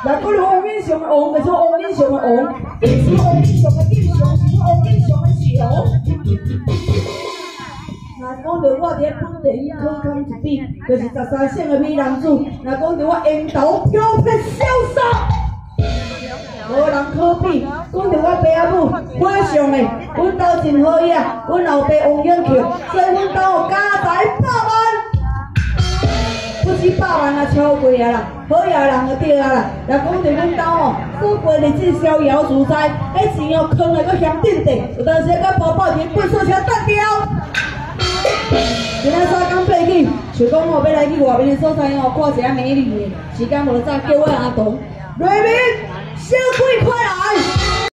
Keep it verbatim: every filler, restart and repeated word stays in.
若讲王英雄的王，就是王英雄的王，伊是王英雄的英雄，是王英雄的雄。若讲到我伫咧本地考考一比，就是十三省的美男子。若讲到我烟头飘撇潇洒。 无人可比，讲到我爸母，非常的，阮兜真好野，阮老爸王永庆，所以阮兜家财百万，不止百万啊，超过啊啦，好野人就对啊啦。若讲到阮兜哦，所过日子逍遥自在，迄钱哦，囥来搁嫌顶地，有当时甲包包钱八数车搭掉。今仔三更八起，想讲哦，要来去外面的所在哦，看一下美女的，时间无早，叫我阿童，瑞明。 小鬼快来！